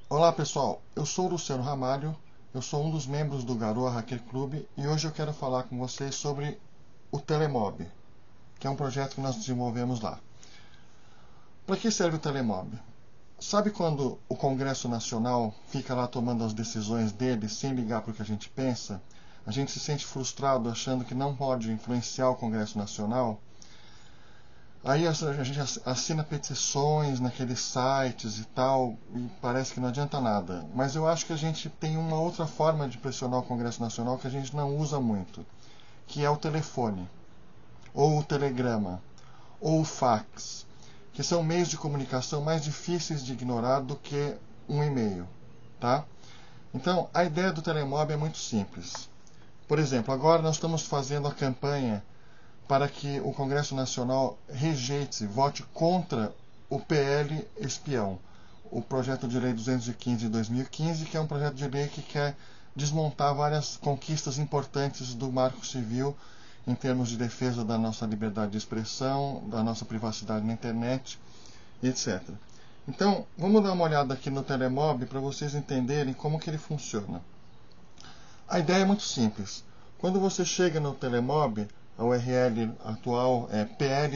Olá pessoal, eu sou o Luciano Ramalho, eu sou um dos membros do Garoa Hacker Club e hoje eu quero falar com vocês sobre o Telemob, que é um projeto que nós desenvolvemos lá. Para que serve o Telemob? Sabe quando o Congresso Nacional fica lá tomando as decisões dele sem ligar para o que a gente pensa? A gente se sente frustrado achando que não pode influenciar o Congresso Nacional? Aí a gente assina petições naqueles sites e tal, e parece que não adianta nada. Mas eu acho que a gente tem uma outra forma de pressionar o Congresso Nacional que a gente não usa muito, que é o telefone, ou o telegrama, ou o fax, que são meios de comunicação mais difíceis de ignorar do que um e-mail, tá? Então, a ideia do Telemob é muito simples. Por exemplo, agora nós estamos fazendo a campanha para que o Congresso Nacional rejeite, vote contra o PL Espião, o projeto de lei 215 de 2015, que é um projeto de lei que quer desmontar várias conquistas importantes do Marco Civil em termos de defesa da nossa liberdade de expressão, da nossa privacidade na internet, etc. Então, vamos dar uma olhada aqui no Telemob para vocês entenderem como que ele funciona. A ideia é muito simples. Quando você chega no Telemob, a URL atual é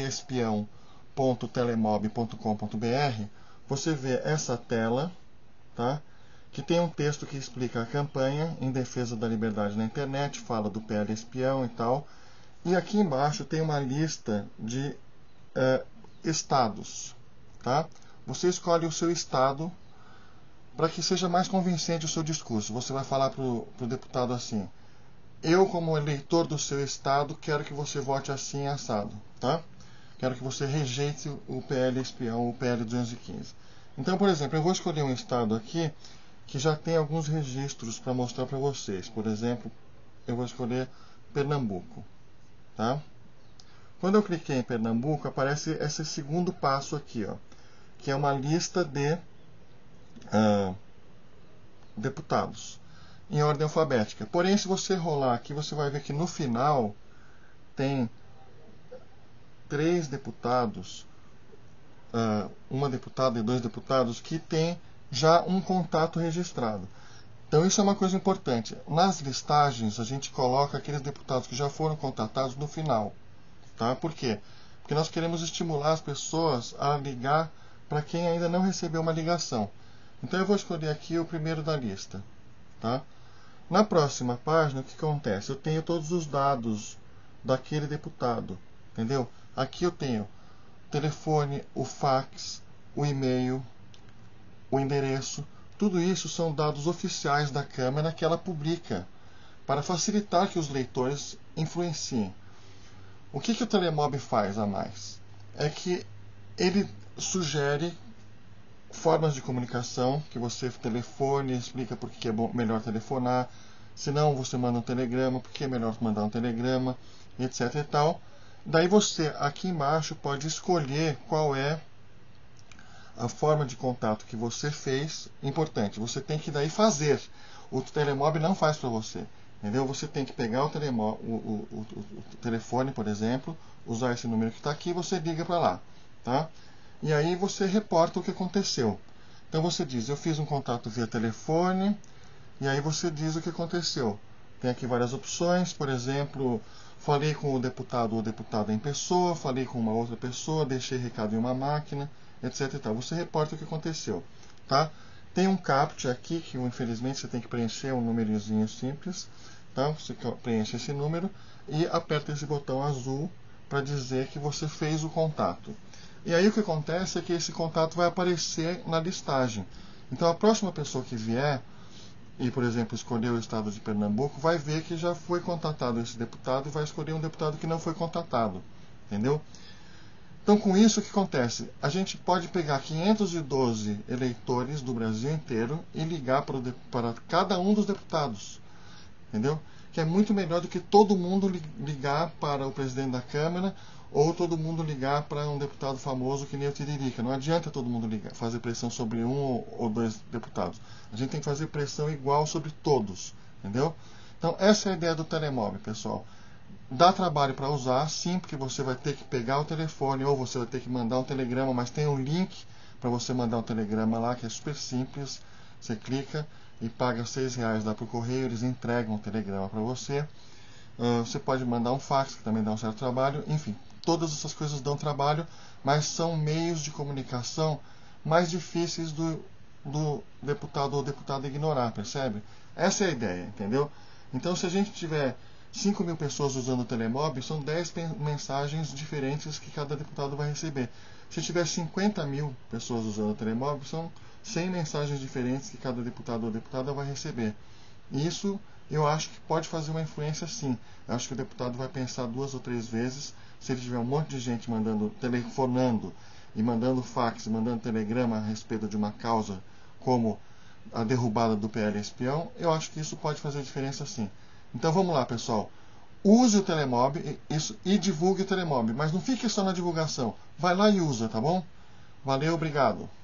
plespião.telemob.com.br. Você vê essa tela, tá? Que tem um texto que explica a campanha em defesa da liberdade na internet, fala do PL Espião e tal. E aqui embaixo tem uma lista de estados, tá? Você escolhe o seu estado para que seja mais convincente o seu discurso. Você vai falar para o deputado assim: eu, como eleitor do seu estado, quero que você vote assim assado, tá? Quero que você rejeite o PL Espião, o PL 215. Então, por exemplo, eu vou escolher um estado aqui que já tem alguns registros para mostrar para vocês. Por exemplo, eu vou escolher Pernambuco, tá? Quando eu cliquei em Pernambuco, aparece esse segundo passo aqui, ó, que é uma lista de deputados em ordem alfabética. Porém, se você rolar aqui, você vai ver que no final tem 3 deputados, uma deputada e 2 deputados que têm já um contato registrado. Então isso é uma coisa importante. Nas listagens, a gente coloca aqueles deputados que já foram contatados no final. Tá? Por quê? Porque nós queremos estimular as pessoas a ligar para quem ainda não recebeu uma ligação. Então eu vou escolher aqui o primeiro da lista. Tá? Na próxima página, o que acontece? Eu tenho todos os dados daquele deputado. Entendeu? Aqui eu tenho o telefone, o fax, o e-mail, o endereço. Tudo isso são dados oficiais da Câmara que ela publica para facilitar que os leitores influenciem. O que o Telemob faz a mais? É que ele sugere formas de comunicação, que você telefone, explica por que é melhor telefonar, se não você manda um telegrama, por que é melhor mandar um telegrama, etc e tal. Daí você, aqui embaixo, pode escolher qual é a forma de contato que você fez. Importante, você tem que daí fazer. O Telemob não faz para você. Entendeu? Você tem que pegar o telefone, por exemplo, usar esse número que está aqui e você liga para lá. Tá? E aí você reporta o que aconteceu. Então você diz: eu fiz um contato via telefone, e aí você diz o que aconteceu. Tem aqui várias opções, por exemplo, falei com o deputado ou deputada em pessoa, falei com uma outra pessoa, deixei recado em uma máquina, etc. e tal. Você reporta o que aconteceu. Tá? Tem um CAPTCHA aqui que infelizmente você tem que preencher, um númerozinho simples. Tá? Você preenche esse número e aperta esse botão azul para dizer que você fez o contato. E aí o que acontece é que esse contato vai aparecer na listagem. Então a próxima pessoa que vier e, por exemplo, escolher o estado de Pernambuco, vai ver que já foi contatado esse deputado e vai escolher um deputado que não foi contatado. Entendeu? Então, com isso, o que acontece? A gente pode pegar 512 eleitores do Brasil inteiro e ligar para cada um dos deputados. Entendeu? Que é muito melhor do que todo mundo ligar para o presidente da Câmara ou todo mundo ligar para um deputado famoso que nem o Tiririca. Não adianta todo mundo fazer pressão sobre um ou 2 deputados. A gente tem que fazer pressão igual sobre todos. Entendeu? Então, essa é a ideia do Telemob, pessoal. Dá trabalho para usar, sim, porque você vai ter que pegar o telefone ou você vai ter que mandar um telegrama, mas tem um link para você mandar um telegrama lá, que é super simples. Você clica e paga R$6 lá para o correio, eles entregam o telegrama para você. Você pode mandar um fax, que também dá um certo trabalho. Enfim, todas essas coisas dão trabalho, mas são meios de comunicação mais difíceis do deputado ou deputada ignorar, percebe? Essa é a ideia, entendeu? Então, se a gente tiver 5.000 pessoas usando o Telemob, são 10 mensagens diferentes que cada deputado vai receber. Se tiver 50.000 pessoas usando o Telemob, são 100 mensagens diferentes que cada deputado ou deputada vai receber. Isso eu acho que pode fazer uma influência, sim. Eu acho que o deputado vai pensar 2 ou 3 vezes. Se ele tiver um monte de gente telefonando e mandando fax, mandando telegrama a respeito de uma causa como a derrubada do PL espião, eu acho que isso pode fazer diferença, sim. Então vamos lá, pessoal. Use o Telemob e divulgue o Telemob, mas não fique só na divulgação. Vai lá e usa, tá bom? Valeu, obrigado.